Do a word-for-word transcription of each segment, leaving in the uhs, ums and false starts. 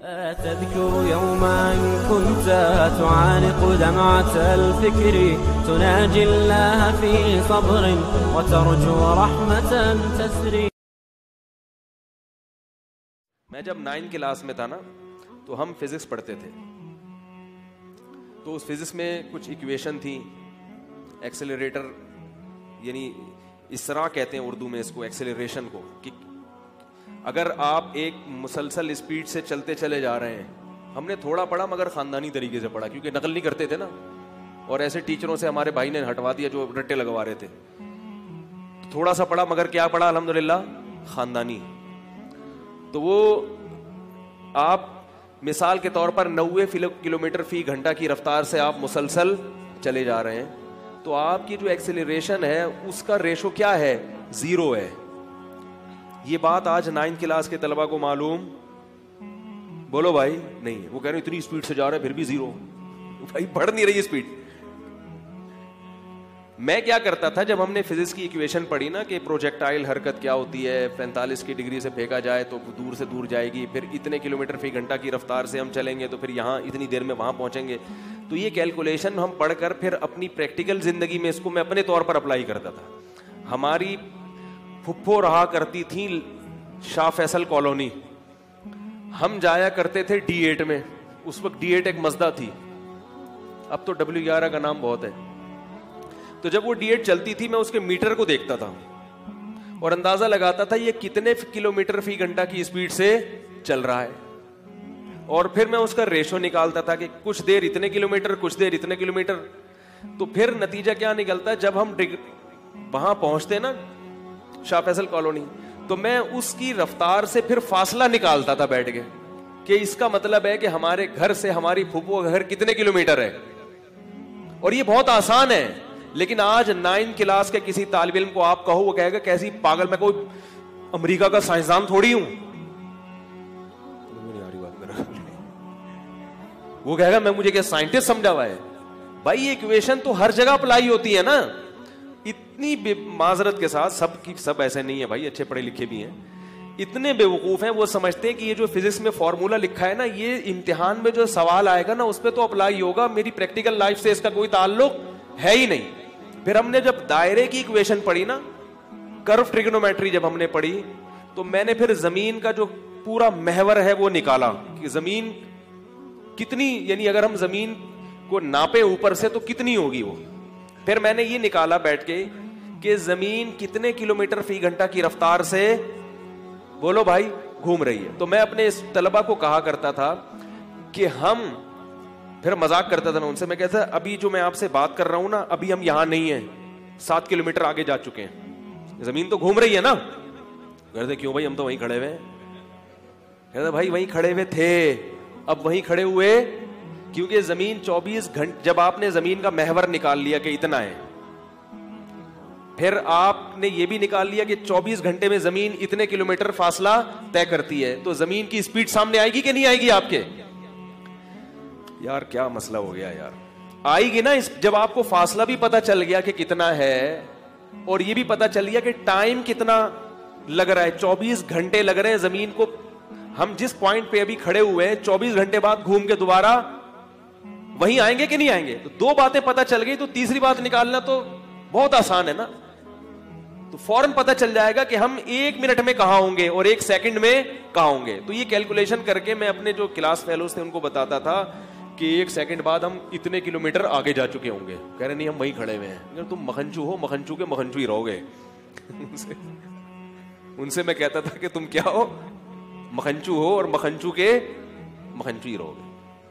تذكر يوما كنت تعانق دمعة الفكر تناجي الله في صبر وترجو رحمة تسري. मैं जब nine class में था ना तो हम फिजिक्स पढ़ते थे, तो उस फिजिक्स में कुछ इक्वेशन थी, एक्सेलरेटर यानी इसरा कहते हैं उर्दू में इसको, एक्सेलरेशन को, कि अगर आप एक मुसलसल स्पीड से चलते चले जा रहे हैं, हमने थोड़ा पढ़ा मगर खानदानी तरीके से पढ़ा क्योंकि नकल नहीं करते थे ना, और ऐसे टीचरों से हमारे भाई ने हटवा दिया जो रट्टे लगवा रहे थे, थोड़ा सा पढ़ा मगर क्या पढ़ा अल्हम्दुलिल्लाह खानदानी. तो वो आप मिसाल के तौर पर नब्बे किलोमीटर फी घंटा की रफ्तार से आप मुसलसल चले जा रहे हैं, तो आपकी जो एक्सेलरेशन है उसका रेशो क्या है, जीरो है. ये बात आज नाइन्थ क्लास के तलबा को मालूम, बोलो भाई नहीं है. वो कह रहे इतनी स्पीड से जा रहे हैं फिर भी जीरो, भाई बढ़ नहीं रही स्पीड. मैं क्या करता था जब हमने फिजिक्स की इक्वेशन पढ़ी ना कि प्रोजेक्टाइल हरकत क्या होती है, पैंतालीस की डिग्री से फेंका जाए तो दूर से दूर जाएगी, फिर इतने किलोमीटर फी घंटा की रफ्तार से हम चलेंगे तो फिर यहाँ इतनी देर में वहां पहुंचेंगे, तो ये कैलकुलेशन हम पढ़कर फिर अपनी प्रैक्टिकल जिंदगी में इसको मैं अपने तौर पर अप्लाई करता था. हमारी फुफ्फो रहा करती थी शाह फैसल कॉलोनी, हम जाया करते थे डी एट में. उस वक्त डी एट एक मजदा थी, अब तो डब्ल्यू ग्यारह का नाम बहुत है. तो जब वो डी एट चलती थी मैं उसके मीटर को देखता था और अंदाजा लगाता था ये कितने किलोमीटर फी घंटा की स्पीड से चल रहा है, और फिर मैं उसका रेशो निकालता था कि कुछ देर इतने किलोमीटर, कुछ देर इतने किलोमीटर. तो फिर नतीजा क्या निकलता है, जब हम वहां पहुंचते ना शाह फैसल कॉलोनी, तो मैं उसकी रफ्तार से फिर फासला निकालता था बैठ के कि इसका मतलब है कि हमारे घर से हमारी फुफ्फो का घर कितने किलोमीटर है. और ये बहुत आसान है, लेकिन आज नाइन क्लास के किसी तालिब इल्म को आप कहो, वो कहेगा कैसी पागल, मैं कोई अमेरिका का साइंसदान थोड़ी हूं. वो कहेगा मैं मुझे क्या साइंटिस्ट समझा हुआ है. भाई ये इक्वेशन तो हर जगह अप्लाई होती है ना. इतनी माजरत के साथ, सब की सब ऐसे नहीं है भाई, अच्छे पढ़े लिखे भी हैं, इतने बेवकूफ हैं वो समझते हैं कि ये जो फिजिक्स में फॉर्मूला लिखा है ना, ये इम्तिहान में जो सवाल आएगा ना उस पर तो अप्लाई होगा, मेरी प्रैक्टिकल लाइफ से इसका कोई ताल्लुक है ही नहीं. फिर हमने जब दायरे की इक्वेशन पढ़ी ना, कर्व ट्रिग्नोमेट्री जब हमने पढ़ी, तो मैंने फिर जमीन का जो पूरा महवर है वो निकाला कि जमीन कितनी, यानी अगर हम जमीन को नापे ऊपर से तो कितनी होगी वो. फिर मैंने ये निकाला बैठ के कि जमीन कितने किलोमीटर फी घंटा की रफ्तार से, बोलो भाई, घूम रही है. तो मैं अपने इस तलबा को कहा करता था कि हम, फिर मजाक करता था ना उनसे, मैं कहता अभी जो मैं आपसे बात कर रहा हूं ना, अभी हम यहां नहीं है, सात किलोमीटर आगे जा चुके हैं, जमीन तो घूम रही है ना. कहते क्यों भाई, हम तो वहीं खड़े हुए. कहते भाई वहीं खड़े हुए थे, अब वहीं खड़े हुए क्योंकि जमीन चौबीस घंटे, जब आपने जमीन का महवर निकाल लिया कि इतना है, फिर आपने ये भी निकाल लिया कि चौबीस घंटे में जमीन इतने किलोमीटर फासला तय करती है, तो जमीन की स्पीड सामने आएगी कि नहीं आएगी आपके. यार क्या मसला हो गया यार, आएगी ना. इस जब आपको फासला भी पता चल गया कि कितना है, और ये भी पता चल गया कि टाइम कितना लग रहा है, चौबीस घंटे लग रहे हैं जमीन को, हम जिस पॉइंट पे अभी खड़े हुए हैं चौबीस घंटे बाद घूम के दोबारा वहीं आएंगे कि नहीं आएंगे. तो दो बातें पता चल गई, तो तीसरी बात निकालना तो बहुत आसान है ना. तो फौरन पता चल जाएगा कि हम एक मिनट में कहां होंगे और एक सेकंड में कहां होंगे. तो ये कैलकुलेशन करके मैं अपने जो क्लास फेलोज थे उनको बताता था कि एक सेकंड बाद हम इतने किलोमीटर आगे जा चुके होंगे. कह रहे नहीं हम वहीं खड़े हुए हैं. अगर तुम मखनचू हो, मखनचू के मखनचू ही रहोगे. उनसे, उनसे मैं कहता था कि तुम क्या हो, मखनचू हो, और मखनचू के मखनचू ही रहोगे.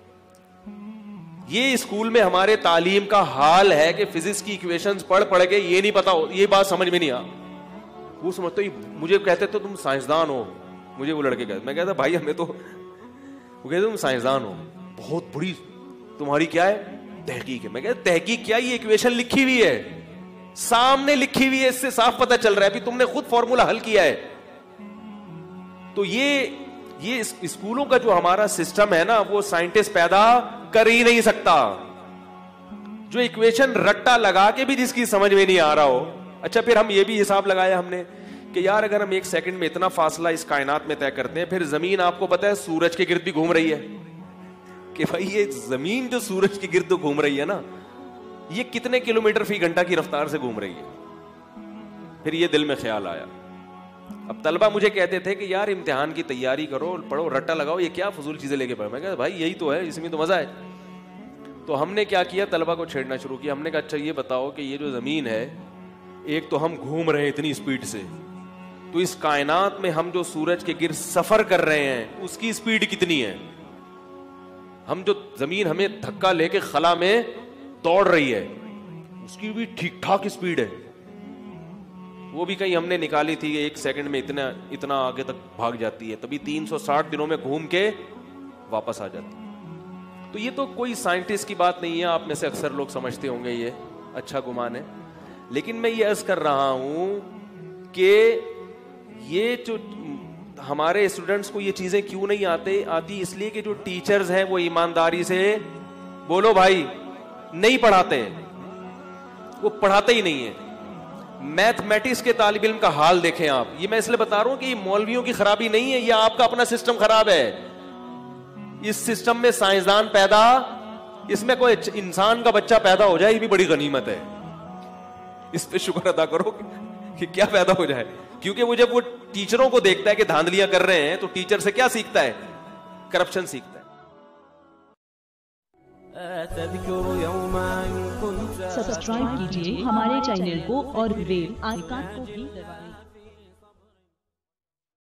ये स्कूल में हमारे तालीम का हाल है कि फिजिक्स की इक्वेशंस पढ़ पढ़ के ये नहीं पता, ये बात समझ में नहीं आ. वो समझते, मुझे कहते तो तुम साइंसदान हो, मुझे वो लड़के कहते, मैं कहता भाई हमें तो, वो कहते तुम साइंसदान हो, बहुत बड़ी तुम्हारी क्या है तहकीक है. मैं कहता तहकीक क्या, ये इक्वेशन लिखी हुई है, सामने लिखी हुई है, इससे साफ पता चल रहा है, तुमने खुद फॉर्मूला हल किया है. तो ये ये स्कूलों का जो हमारा सिस्टम है ना, वो साइंटिस्ट पैदा कर ही नहीं सकता. जो इक्वेशन रट्टा लगा के भी जिसकी समझ में नहीं आ रहा हो. अच्छा, फिर हम ये भी हिसाब लगाया हमने कि यार अगर हम एक सेकंड में इतना फासला इस कायनात में तय करते हैं, फिर जमीन आपको पता है सूरज के गिर्द भी घूम रही है, कि भाई ये जमीन जो सूरज के गिर्द घूम रही है ना, ये कितने किलोमीटर फी घंटा की रफ्तार से घूम रही है। फिर ये दिल में ख्याल आया। अब तलबा मुझे कहते थे कि यार इम्तिहान की तैयारी करो, पढ़ो, रट्टा लगाओ, ये क्या फजूल चीजें लेके पढ़ो। मैं कहता भाई यही तो है, इसमें तो मजा है। तो हमने क्या किया, तलबा को छेड़ना शुरू किया। हमने कहा अच्छा ये बताओ कि ये जो जमीन है, एक तो हम घूम रहे हैं इतनी स्पीड से, तो इस कायनात में हम जो सूरज के गिर्द सफर कर रहे हैं उसकी स्पीड कितनी है? हम जो जमीन हमें धक्का लेके खला में दौड़ रही है उसकी भी ठीक ठाक स्पीड है। वो भी कहीं हमने निकाली थी, एक सेकंड में इतना इतना आगे तक भाग जाती है, तभी तीन सौ साठ दिनों में घूम के वापस आ जाती है। तो ये तो कोई साइंटिस्ट की बात नहीं है, आप में से अक्सर लोग समझते होंगे, ये अच्छा गुमान है। लेकिन मैं ये अर्ज कर रहा हूं कि ये जो हमारे स्टूडेंट्स को ये चीजें क्यों नहीं आते आती, इसलिए कि जो टीचर्स हैं वो ईमानदारी से, बोलो भाई, नहीं पढ़ाते हैं, वो पढ़ाते ही नहीं है। मैथमेटिक्स के तालिब इल्म का हाल देखें आप। ये मैं इसलिए बता रहा हूं कि मौलवियों की खराबी नहीं है, ये आपका अपना सिस्टम खराब है। इस सिस्टम में साइंसदान पैदा, इसमें कोई इंसान का बच्चा पैदा हो जाए ये भी बड़ी गनीमत है। इस पे शुक्र अदा करो कि क्या पैदा हो जाए, क्योंकि वो जब वो टीचरों को देखता है कि धांधलियां कर रहे हैं, तो टीचर से क्या सीखता है? करप्शन सीखता है। सब्सक्राइब कीजिए हमारे चैनल को और बेल आइकन को भी दबाएं।